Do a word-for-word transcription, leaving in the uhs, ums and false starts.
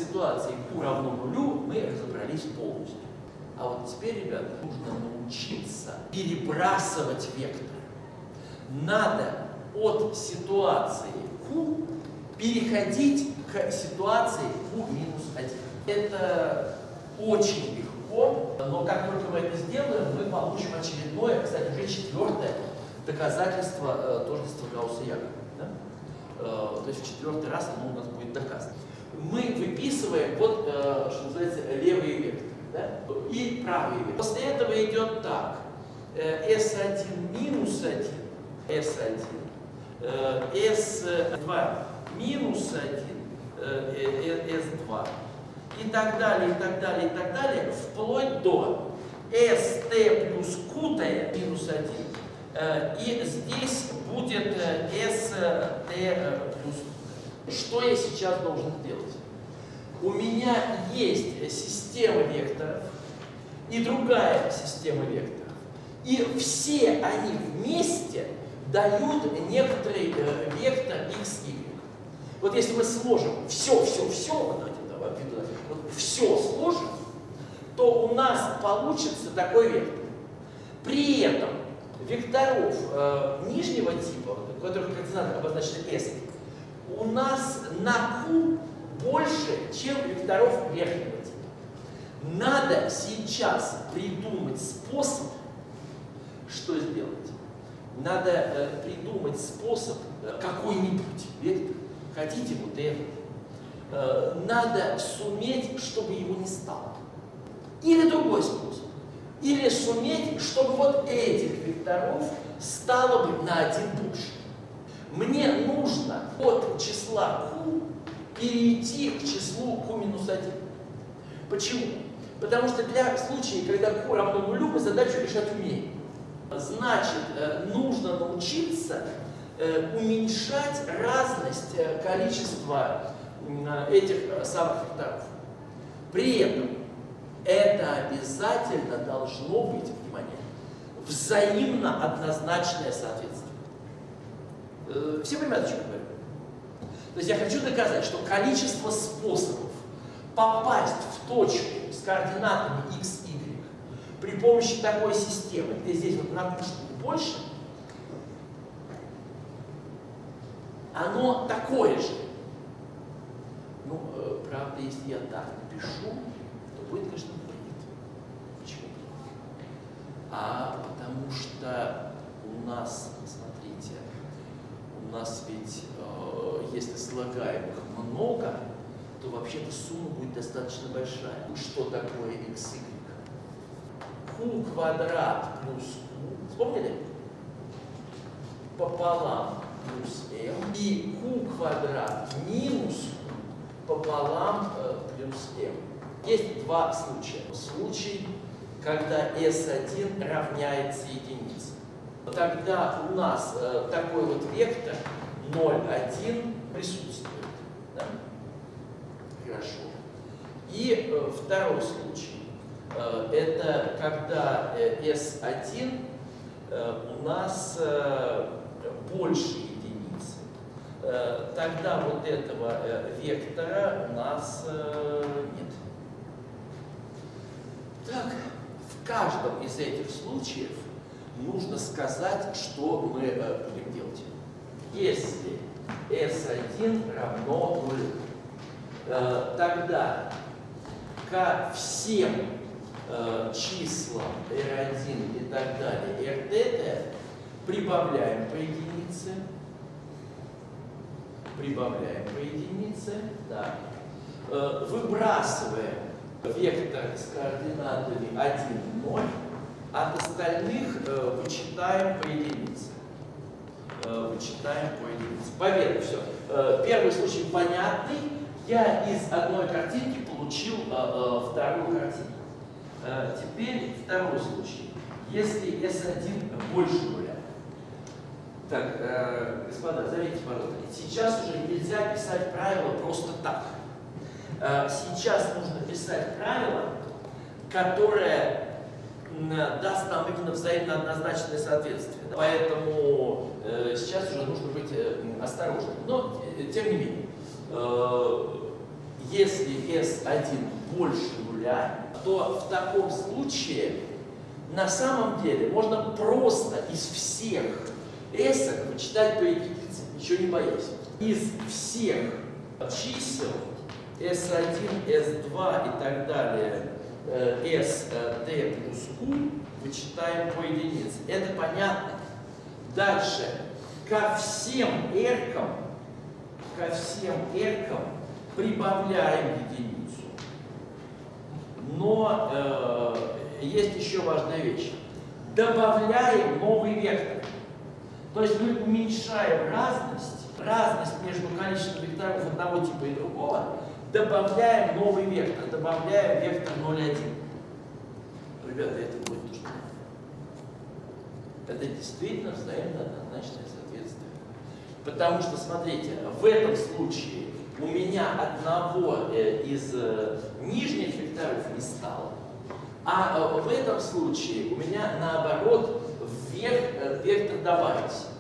ситуации Q равно нулю мы разобрались полностью. А вот теперь, ребята, нужно научиться перебрасывать вектор. Надо от ситуации Q переходить к ситуации Q минус один. Это очень легко, но как только мы это сделаем, мы получим очередное, кстати, уже четвертое доказательство э, тождества Гаусса-Якоба. Да? Э, то есть в четвертый раз оно у нас будет доказано. Мы выписываем вот, э, что называется, левые векторы, да? И правые векторы. После этого идет так. эс один минус один, эс один, эс два минус один, эс два. И так далее, и так далее, и так далее, вплоть до эс тэ плюс Q минус один. И здесь будет эс тэ плюс. Что я сейчас должен сделать? У меня есть система векторов и другая система векторов. И все они вместе дают некоторый вектор x, y. Вот если мы сложим все, все, все, вот, вот все сложим, то у нас получится такой вектор. При этом векторов э, нижнего типа, у которых координаты обозначены s, у нас на q больше, чем векторов верхнего типа. Надо сейчас придумать способ, что сделать. Надо э, придумать способ, э, какой-нибудь вектор, хотите вот этот, э, надо суметь, чтобы его не стало. Или другой способ. Или суметь, чтобы вот этих векторов стало бы на один больше. Мне нужно от числа q перейти к числу q минус один. Почему? Потому что для случая, когда q равно нулю, мы задачу решать умеем. Значит, нужно научиться уменьшать разность количества этих самых векторов. При этом это обязательно должно быть, внимание, взаимно однозначное соответствие. Все понимают, о чем я говорю? То есть я хочу доказать, что количество способов попасть в точку с координатами x, y при помощи такой системы, где здесь вот на штуку больше, оно такое же. Ну, правда, если я так напишу, то будет, конечно, бред. Почему? А потому что у нас, смотрите, у нас ведь, э, если слагаемых много, то вообще-то сумма будет достаточно большая. Что такое x, y? Q квадрат плюс Q, вспомнили? Пополам плюс m. И Q квадрат минус Q пополам э, плюс m. Есть два случая. Случай, когда эс один равняется единице. Тогда у нас э, такой вот вектор ноль, один присутствует. Да? Хорошо. И э, второй случай. Э, это когда э, эс один э, у нас э, больше единицы. Э, тогда вот этого э, вектора у нас э, нет. Так, в каждом из этих случаев нужно сказать, что мы э, будем делать. Если эс один равно нулю, э, тогда ко всем э, числам эр один и так далее, эр тэ прибавляем по единице, прибавляем по единице, да, э, выбрасываем вектор с координатами один, ноль, от остальных э, вычитаем по единице. Э, вычитаем по единице. Поверь, все. Э, первый случай понятный. Я из одной картинки получил э, э, вторую картинку. Э, теперь второй случай. Если эс один больше нуля. Так, э, господа, заметьте, пожалуйста, сейчас уже нельзя писать правила просто так. Э, сейчас нужно писать правило, которое даст нам именно взаимно однозначное соответствие. Поэтому э, сейчас уже нужно быть э, осторожным. Но, э, тем не менее, э, если эс один больше нуля, то в таком случае на самом деле можно просто из всех эсок вычитать по единице, ничего не боясь. Из всех чисел эс один, эс два и так далее, эс дэ плюс q вычитаем по единице. Это понятно. Дальше. Ко всем эркам, ко всем эркам прибавляем единицу. Но э, есть еще важная вещь. Добавляем новый вектор. То есть мы уменьшаем разность, разность между количеством векторов одного типа и другого, добавляем новый вектор, добавляем вектор ноль один. Ребята, это будет то, что надо. Это действительно взаимно однозначное соответствие. Потому что, смотрите, в этом случае у меня одного э, из э, нижних векторов не стало, а э, в этом случае у меня наоборот вверх, э, вектор добавился.